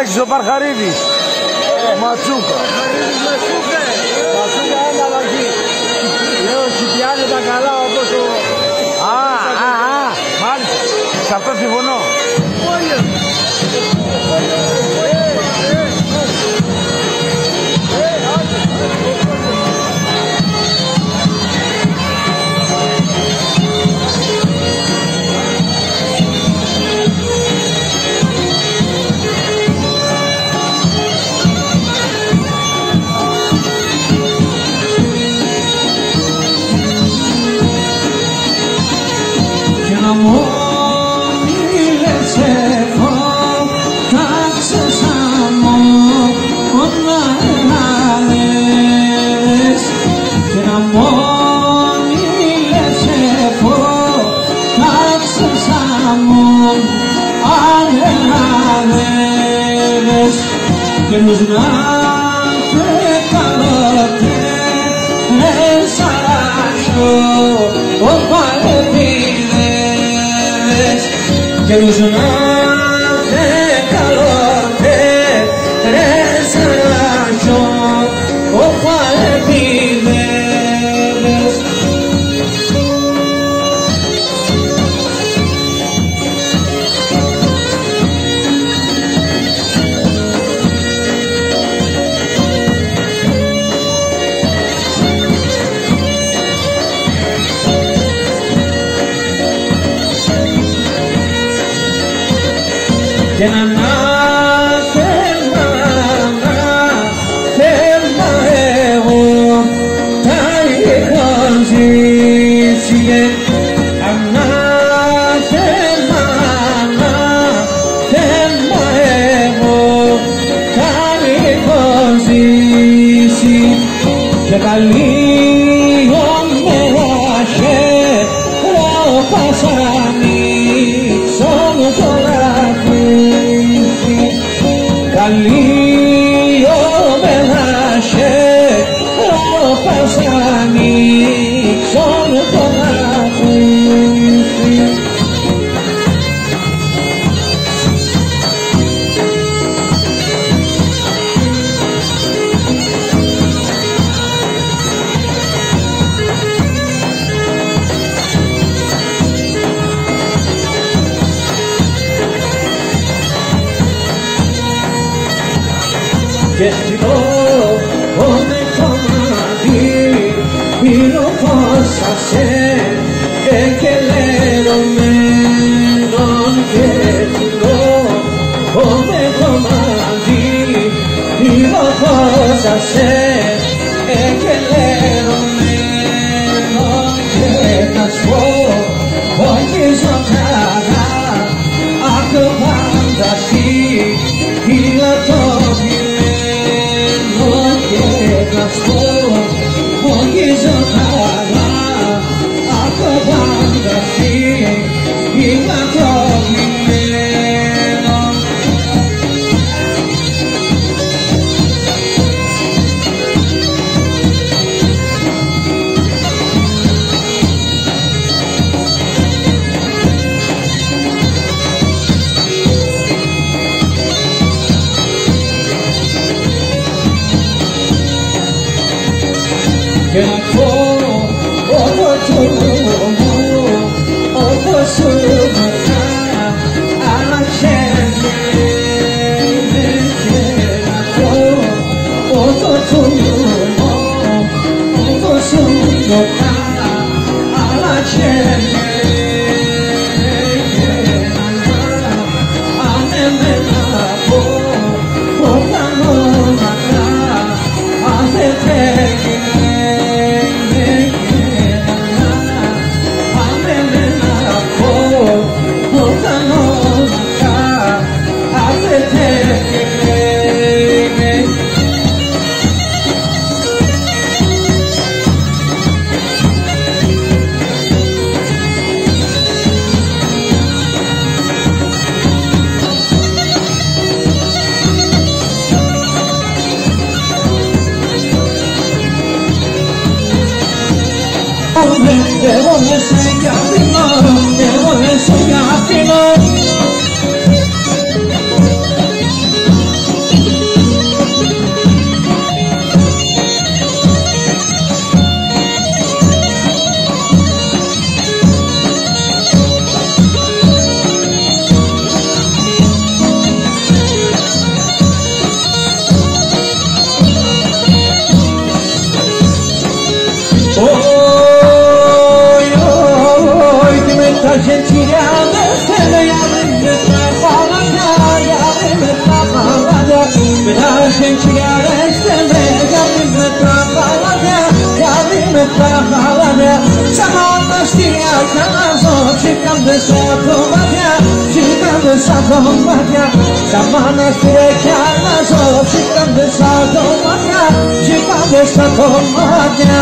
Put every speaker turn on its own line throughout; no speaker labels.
Αλέξης ο Παρχαρίδης. Ματσούκα. Ματσούκα είναι αλλαγή. Λέω Σιπιάνη τα καλά όπως ο... μάλιστα. Σε αυτό συμφωνώ.
Que nos nace calote ensalacho o palpides que nos nace calote ensalacho o palpides και να θέλα εγώ τα είχα ζήσει ανάθελα εγώ τα είχα ζήσει και καλή ομέρασε ροπασάνι σ' το καλή ομέρασε ροπασάνι σ' το και στείλω με κομμάτι πυροφώσασε εκελερωμένον και στείλω με κομμάτι πυροφώσασε εκελερωμένον και θα σου πω όχι ζωντανά απ' το φαντασί όχι ζωντανά απ' το φαντασί είμαι προβλημένο και να πω όπως σου ματά Argentina desde yarın metrafalaca yarın metrafalaca ben Argentina desde yarın metrafalaca yarın metrafalaca zamanla stia canazo çıkan de sakovaca çıkan de sakovaca zamanla stia canazo çıkan de sakovaca çıkan de sakovaca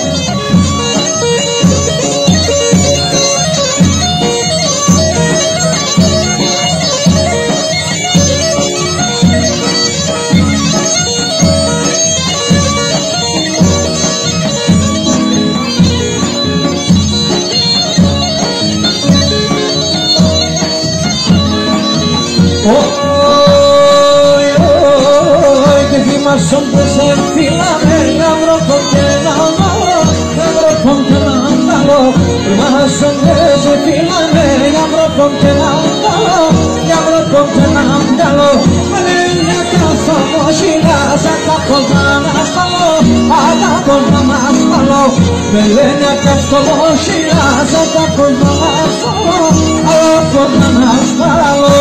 Son que se enfilame, abro con que no, abro con que no, más son que se enfilame, abro con que no, abro con que no, Malena casa mochila, saca con más palo, haga con más palo, Malena casa mochila, saca con más palo, haga con más palo.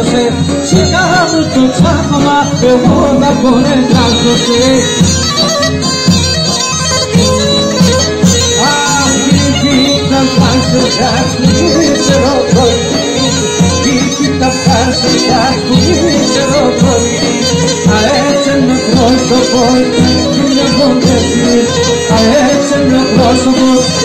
τράζωσε, σιγά μου το τσάκωμα, εγώ να χορετράζωσε. Αχ, κοίτα φάσια που ξέρω πρωί, κοίτα φάσια που ξέρω πρωί, αέτσενο πρόσωπο, είναι βολεύει, αέτσενο πρόσωπο,